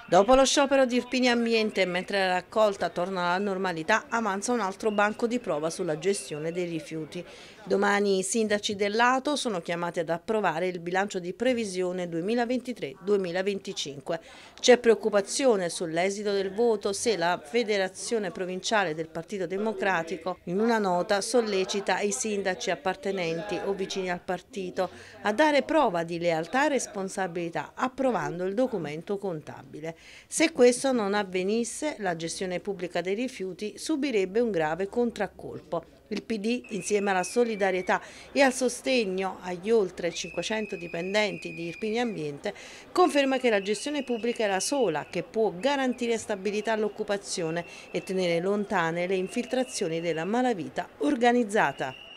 Dopo lo sciopero di Irpini Ambiente, mentre la raccolta torna alla normalità, avanza un altro banco di prova sulla gestione dei rifiuti. Domani i sindaci del Lato sono chiamati ad approvare il bilancio di previsione 2023-2025. C'è preoccupazione sull'esito del voto se la Federazione Provinciale del Partito Democratico in una nota sollecita i sindaci appartenenti o vicini al partito a dare prova di lealtà e responsabilità approvando il documento contabile. Se questo non avvenisse, la gestione pubblica dei rifiuti subirebbe un grave contraccolpo. Il PD, insieme alla solidarietà e al sostegno agli oltre 500 dipendenti di Irpini Ambiente, conferma che la gestione pubblica è la sola che può garantire stabilità all'occupazione e tenere lontane le infiltrazioni della malavita organizzata.